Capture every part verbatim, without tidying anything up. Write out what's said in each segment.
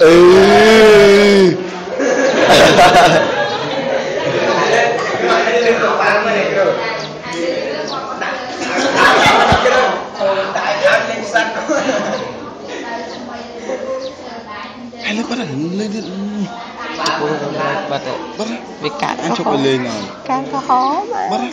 Hay nó có lên lên bật bắt vì cạn anh chụp lên rồi cạn có khó mà bắt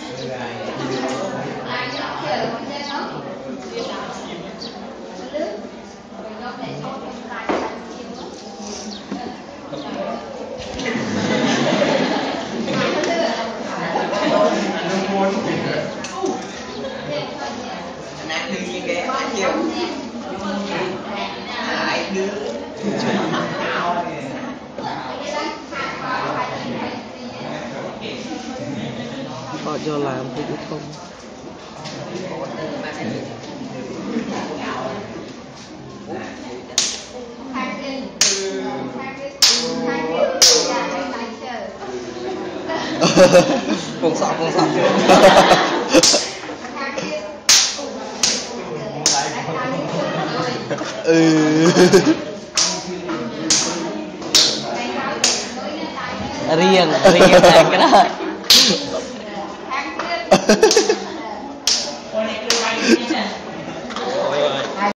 họ cho làm thì cũng không Cùng sọ cùng sọ riêng riêng cái đó